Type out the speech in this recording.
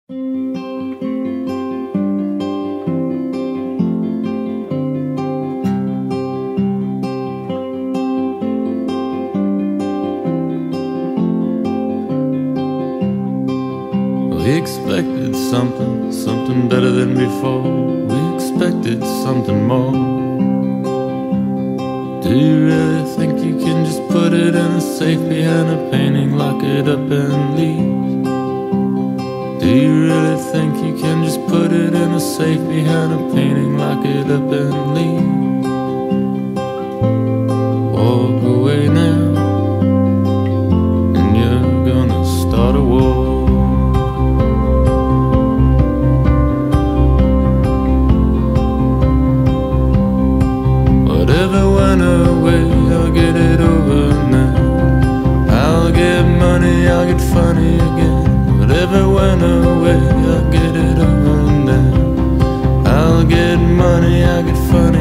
We expected something better than before. We expected something more. Do you really think you can just put it in a safe behind a painting, lock it up and leave? Do you really think you can just put it in a safe behind a painting, lock it up and leave? Walk away now, and you're gonna start a war. Whatever went away, I'll get it over now. I'll get money, I'll get funny again. Whatever went away, I'll get it over now. I'll get money, I'll get funny